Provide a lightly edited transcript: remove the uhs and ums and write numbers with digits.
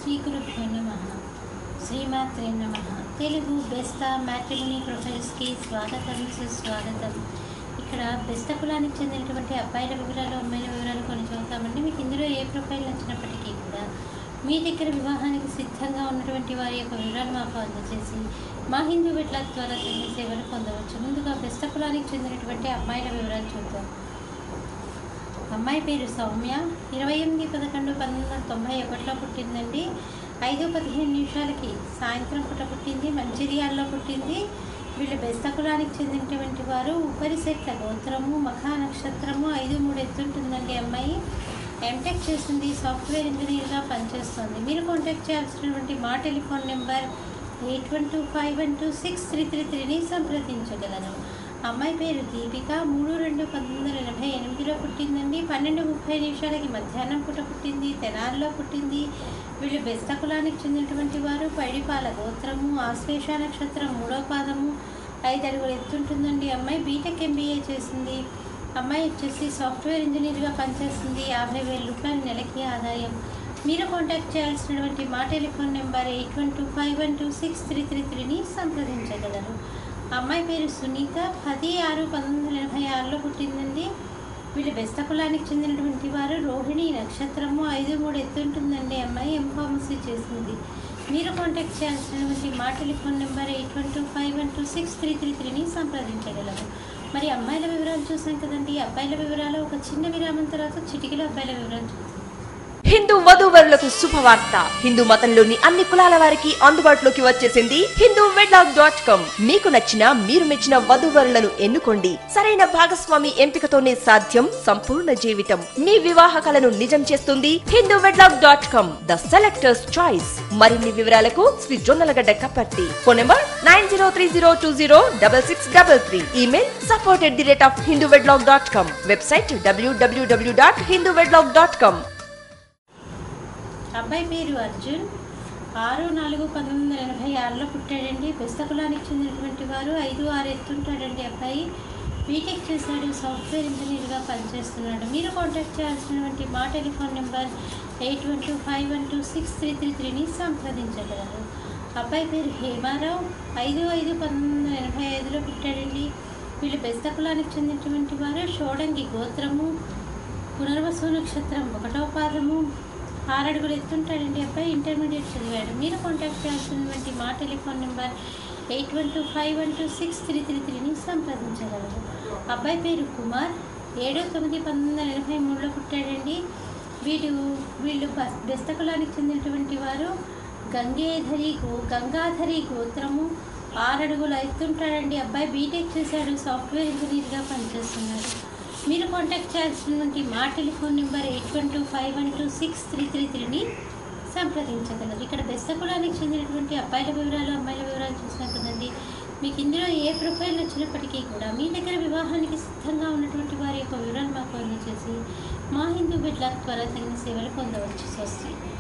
శ్రీ గురుభ్యో నమః. శ్రీమాత్రే నమః. తెలుగు బెస్త మ్యాట్రిమోనీ ప్రొఫైల్స్కి స్వాగతం, సుస్వాగతం. ఇక్కడ బెస్త కులానికి చెందినటువంటి అబ్బాయిల వివరాలు, అమ్మాయిల వివరాలు కొన్ని చూద్దామండి. మీకు ఇందులో ఏ ప్రొఫైల్ నచ్చినప్పటికీ కూడా మీ దగ్గర వివాహానికి సిద్ధంగా ఉన్నటువంటి వారి యొక్క వివరాలు మాకు అందజేసి మా హిందూ వెడ్లాక్ ద్వారా తగిన సేవలు పొందవచ్చు. ముందుగా బెస్త కులానికి చెందినటువంటి అమ్మాయిల వివరాలు చూద్దాం. అమ్మాయి పేరు సౌమ్య, 28/11/1991 పుట్టిందండి. 5:15 సాయంత్రం పూట పుట్టింది. మంచిర్యాలలో పుట్టింది. వీళ్ళు బెస్త కులానికి చెందినటువంటి వారు. ఉపరిశెట్ల గోత్రము, మఖా నక్షత్రము, 5-3 ఎత్తుంటుందండి. అమ్మాయి ఎంటెక్ చేసింది, సాఫ్ట్వేర్ ఇంజనీర్గా పనిచేస్తుంది. మీరు కాంటాక్ట్ చేయాల్సినటువంటి మా టెలిఫోన్ నెంబర్ 8125126333ని సంప్రదించగలరు. అమ్మాయి పేరు దీపిక, 3/2/1988 పుట్టిందండి. 12:30 మధ్యాహ్నం పూట పుట్టింది. తెనాలిలో పుట్టింది. వీళ్ళు బెస్త కులానికి చెందినటువంటి వారు. పైడిపాల గోత్రము, ఆశ్లేష నక్షత్రం, 3వ పాదము, 5 అడుగులు ఎత్తుంటుందండి. అమ్మాయి బీటెక్ ఎంబీఏ చేసింది. అమ్మాయి వచ్చేసి సాఫ్ట్వేర్ ఇంజనీర్గా పనిచేస్తుంది. 50,000 రూపాయలు నెలకి ఆదాయం. మీరు కాంటాక్ట్ చేయాల్సినటువంటి మా టెలిఫోన్ నెంబర్ 8125126333ని సంప్రదించగలరు. అమ్మాయి పేరు సునీత, 10/6/1986 పుట్టిందండి. వీళ్ళు బెస్త కులానికి చెందినటువంటి వారు. రోహిణి నక్షత్రము, 5-3 ఎత్తుంటుందండి. అమ్మాయి ఎంఫార్మసీ చేసింది. మీరు కాంటాక్ట్ చేయాల్సినటువంటి మా టెలిఫోన్ నెంబర్ 8125126333ని సంప్రదించగలరు. మరి అమ్మాయిల వివరాలు చూసాం కదండి. అబ్బాయిల వివరాలు ఒక చిన్న విరామం తర్వాత చిటికలో అబ్బాయిల వివరాలు చూద్దాం. హిందూ వధూవరులకు శుభవార్త. హిందూ మతంలోని అన్ని కులాల వారికి అందుబాటులోకి వచ్చేసింది హిందూ వెడ్లాక్.com. మీకు నచ్చిన, మీరు మెచ్చిన వధూవరులను ఎన్నుకోండి. సరైన భాగస్వామి ఎంపికతోనే సాధ్యం సంపూర్ణ జీవితం. మీ వివాహ కలను నిజం చేస్తుంది Hindu wedlock dot com, the selector's choice. మరిన్ని వివరాలకు Shri Jonnalagadda Kaparthi. Phone number 9030206633. Email support@hinduvedlog.com. Website www.hinduvedlog.com. అబ్బాయి పేరు అర్జున్, 6/4/1986 పుట్టాడండి. బెస్త కులానికి చెందినటువంటి వారు. 5-6 ఎత్తుంటాడండి. అబ్బాయి బీటెక్ చేశాడు, సాఫ్ట్వేర్ ఇంజనీర్గా పనిచేస్తున్నాడు. మీరు కాంటాక్ట్ చేయాల్సినటువంటి మా టెలిఫోన్ నెంబర్ 8125126333ని సంప్రదించగలరు. అబ్బాయి పేరు హేమారావు, 5/5/1985 పుట్టాడండి. వీళ్ళు బెస్త కులానికి చెందినటువంటి వారు. షోడంగి గోత్రము, పునర్వసు నక్షత్రం, 1వ పాదము, 6 అడుగులు ఎత్తుంటాడండి. అబ్బాయి ఇంటర్మీడియట్ చదివాడు. మీరు కాంటాక్ట్ చేయాల్సినటువంటి మా టెలిఫోన్ నెంబర్ 8125126333ని సంప్రదించగలరు. అబ్బాయి పేరు కుమార్, 7/9/1983 పుట్టాడండి. వీళ్ళు బెస్త కులానికి చెందినటువంటి వారు. గంగాధరి గోత్రము, 6 అడుగులు ఎత్తుంటాడండి. అబ్బాయి బీటెక్ చేశాడు, సాఫ్ట్వేర్ ఇంజనీర్గా పనిచేస్తున్నాడు. మీరు కాంటాక్ట్ చేయాల్సినటువంటి మా టెలిఫోన్ నెంబర్ 8125126333ని సంప్రదించగలరు. ఇక్కడ బెస్త కులానికి చెందినటువంటి అబ్బాయిల వివరాలు, అమ్మాయిల వివరాలు చూసినాం కదండి. మీకు ఇందులో ఏ ప్రొఫైల్ వచ్చినప్పటికీ కూడా మీ దగ్గర వివాహానికి సిద్ధంగా ఉన్నటువంటి వారి యొక్క వివరాలు మాకు అందజేసి మా హిందూ వెడ్లాక్ ద్వారా తగిన సేవలు పొందవచ్చు. స్వస్తి.